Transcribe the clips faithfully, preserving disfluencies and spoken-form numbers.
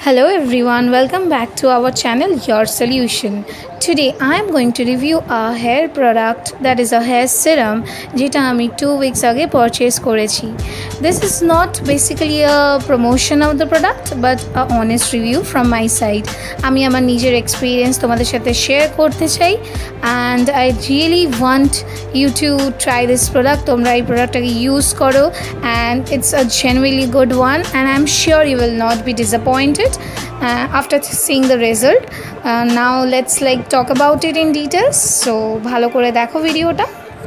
Hello everyone, welcome back to our channel Your Solution. Today I am going to review a hair product that is a hair serum যেটা আমি two weeks আগে purchase করেছি. This is not basically a promotion of the product but a honest review from my side. আমি আমার নিজের experience তোমাদের সাথে share করতে চাই and I really want you to try this product. তোমরা এই productটাকে use করো and it's a genuinely good one and I'm sure you will not be disappointed uh, after seeing the result. Uh, now let's like talk about it in details. So ভালো করে দেখো ভিডিওটা।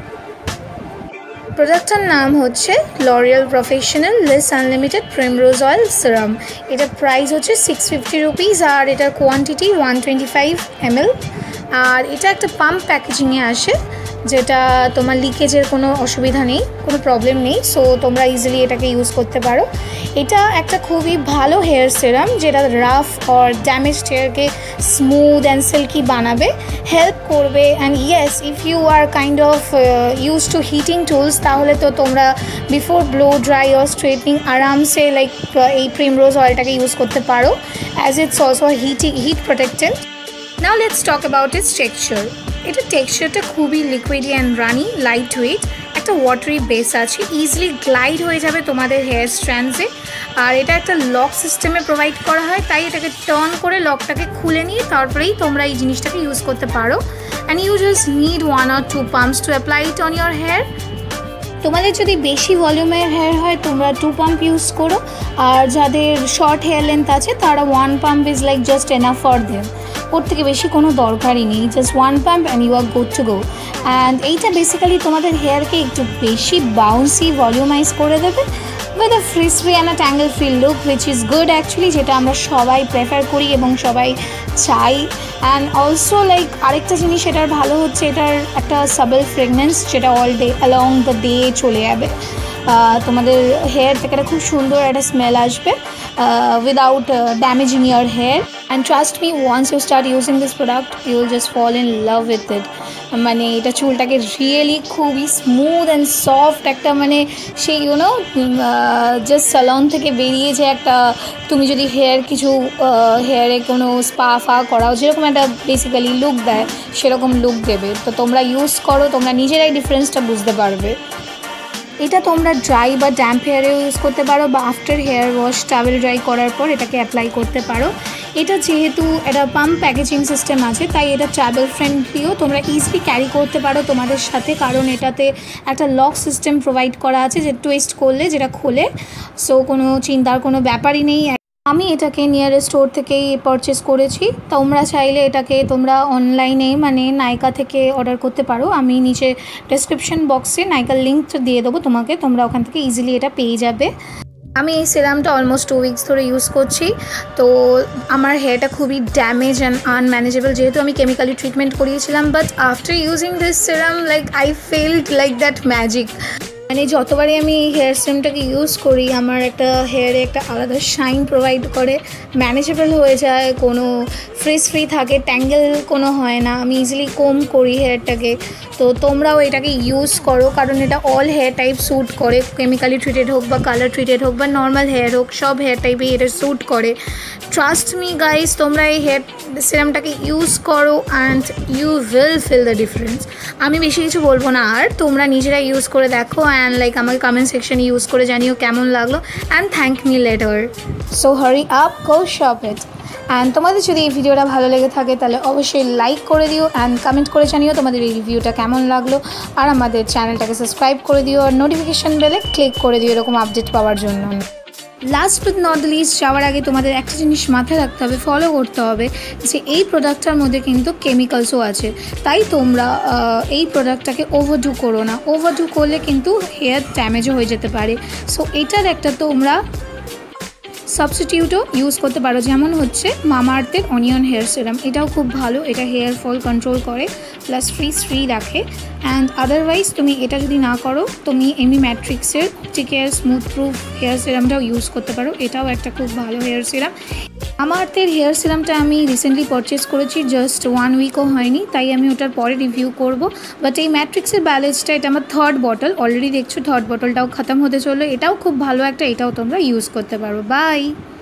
প্রোডাক্টটার নাম হচ্ছে L'Oreal Professional Liss Unlimited Primrose Oil Serum. এটার price হচ্ছে six fifty rupees আর এটার কোয়ান্টিটি one twenty-five milliliters আর এটা একটা পাম্প প্যাকেজিংয়ে আসে যেটা তোমার লিকেজের কোনো অসুবিধা নেই, কোনো প্রবলেম নেই, সো তোমরা ইজিলি এটাকে ইউজ করতে পারো। এটা একটা খুবই ভালো হেয়ার সেরাম যেটা rough R damaged হেয়ারকে smooth and silky বানাবে, হেল্প করবে। And yes, if you R kind of use to heating tools তাহলে তো তোমরা বিফোর ব্লো ড্রাই আর স্ট্রেটনিং আরামসে লাইক এই প্রিমরোজ অয়েলটাকে ইউজ করতে পারো as it's also হিটি hit প্রোটেক্টেন্ট। Now let's talk about it's texture. এটা টেক্সচারটা খুবই লিকুইডি অ্যান্ড রানি, লাইট ওয়েট, একটা ওয়াটারি বেস আছে, ইজিলি গ্লাইড হয়ে যাবে তোমাদের হেয়ার স্ট্র্যান্ডসে। আর এটা একটা লক সিস্টেমে প্রোভাইড করা হয়, তাই এটাকে টার্ন করে লকটাকে খুলে নিয়ে তারপরেই তোমরা এই জিনিসটাকে ইউজ করতে পারো। And you just need one or two pumps to apply it on your hair. তোমাদের যদি বেশি ভলিউমের হেয়ার হয় তোমরা টু পাম্প ইউজ করো, আর যাদের শর্ট হেয়ার লেন্থ আছে তারা one pump is like just enough for them. ওর থেকে বেশি কোনো দরকারই নেই, just one pump and you are good to go. And এইটা বেসিক্যালি তোমাদের হেয়ারকে একটু বেশি বাউন্সি ভলিউমাইজ করে দেবে with a frizz free and a tangle free look which is good actually, যেটা আমরা সবাই প্রেফার করি এবং সবাই চাই। অ্যান্ড অলসো লাইক আরেকটা জিনিস এটার ভালো হচ্ছে এটার একটা সাবেল ফ্রেগনেন্স যেটা all day along the day চলে যাবে। তোমাদের হেয়ার থেকে একটা খুব সুন্দর একটা স্মেল আসবে without damaging your hair. And trust me, once you start using this product you will just fall in love with it. মানে এটা চুলটাকে রিয়েলি খুবই স্মুথ অ্যান্ড সফট একটা, মানে সেই ইউনো জাস্ট স্যালন থেকে বেরিয়ে যে একটা তুমি যদি হেয়ার কিছু হেয়ারে কোনো স্পা ফা করাও যেরকম একটা বেসিক্যালি লুক দেয় সেরকম লুক দেবে। তো তোমরা ইউজ করো, তোমরা নিজেরাই ডিফারেন্সটা বুঝতে পারবে। এটা তোমরা ড্রাই বা ড্যাম্প হেয়ারেও ইউজ করতে পারো বা after hair wash towel dry করার পর এটাকে অ্যাপ্লাই করতে পারো। এটা যেহেতু এটা পাম্প প্যাকেজিং সিস্টেম আছে তাই এটা ট্রাভেল ফ্রেন্ডলিও, তোমরা ইজিলি ক্যারি করতে পারো তোমাদের সাথে, কারণ এটাতে একটা লক সিস্টেম প্রোভাইড করা আছে যে টুইস্ট করলে যেটা খোলে, সো কোনো চিন্তার কোনো ব্যাপারই নেই। আমি এটাকে নিয়ারেস্ট স্টোর থেকেই পারচেস করেছি, তোমরা চাইলে এটাকে তোমরা অনলাইনে মানে নাইকা থেকে অর্ডার করতে পারো। আমি নিচে ডেসক্রিপশন বক্সে নাইকার লিঙ্কটা দিয়ে দেবো তোমাকে, তোমরা ওখান থেকে ইজিলি এটা পেয়ে যাবে। আমি এই সিরামটা অলমোস্ট টু উইকস ধরে ইউজ করছি, তো আমার হেয়ারটা খুবই ড্যামেজ অ্যান্ড আনম্যানেজেবল যেহেতু আমি কেমিক্যালি ট্রিটমেন্ট করিয়েছিলাম, but after using this serum like I felt like that magic. মানে যতবারই আমি এই হেয়ার সিরামটাকে ইউজ করি আমার একটা হেয়ারে একটা আলাদা শাইন প্রোভাইড করে, ম্যানেজেবল হয়ে যায়, কোনো ফ্রিজ ফ্রি থাকে, ট্যাঙ্গেল কোনো হয় না, আমি ইজিলি কোম করি হেয়ারটাকে। তো তোমরাও এটাকে ইউজ করো কারণ এটা অল হেয়ার টাইপ স্যুট করে, কেমিক্যালি ট্রিটেড হোক বা কালার ট্রিটেড হোক বা নর্মাল হেয়ার হোক, সব হেয়ার টাইপেই এটা স্যুট করে। ট্রাস্ট মি গাইজ, তোমরা এই হেয়ার সিরামটাকে ইউজ করো and you will feel the difference. আমি বেশি কিছু বলবো না, আর তোমরা নিজেরা ইউজ করে দেখো অ্যান্ড লাইক আমাকে কমেন্ট সেকশনে ইউজ করে জানিও কেমন লাগলো and thank me later. So hurry up, go shop it. And তোমাদের যদি এই ভিডিওটা ভালো লেগে থাকে তাহলে অবশ্যই লাইক করে দিও অ্যান্ড কমেন্ট করে জানিও তোমাদের এই রিভিউটা কেমন লাগলো, আর আমাদের চ্যানেলটাকে সাবস্ক্রাইব করে দিও আর নোটিফিকেশান বেলে ক্লিক করে দিও এরকম আপডেট পাওয়ার জন্য। লাস্ট বাট নট লিস্ট, যাওয়ার আগে তোমাদের একটা জিনিস মাথায় রাখতে হবে, ফলো করতে হবে যে এই প্রোডাক্টটার মধ্যে কিন্তু কেমিক্যালসও আছে, তাই তোমরা এই প্রোডাক্টটাকে ওভারডু করো না, ওভারডু করলে কিন্তু হেয়ার ড্যামেজও হয়ে যেতে পারে। সো এটার একটা তোমরা সাবস্টিটিউটও ইউজ করতে পারো, যেমন হচ্ছে মামাআর্থের অনিয়ন হেয়ার সিরাম, এটাও খুব ভালো, এটা হেয়ার ফল কন্ট্রোল করে প্লাস ফ্রিজ ফ্রি রাখে। অ্যান্ড আদারওয়াইজ তুমি এটা যদি না করো তুমি এমি ম্যাট্রিক্সের অপটিকেয়ার স্মুথ প্রুফ হেয়ার সিরামটাও ইউজ করতে পারো, এটাও একটা খুব ভালো হেয়ার সিরাম। মামাআর্থের হেয়ার সিরামটা আমি রিসেন্টলি পারচেস করেছি, জাস্ট ওয়ান উইকও হয়নি, তাই আমি ওটার পরে রিভিউ করব। বাট এই ম্যাট্রিক্সের ব্যালেন্সটা, এটা আমার থার্ড বটল, অলরেডি দেখছো থার্ড বটলটাও খতম হতে চললো, এটাও খুব ভালো একটা, এটাও তোমরা ইউজ করতে পারো। বাই।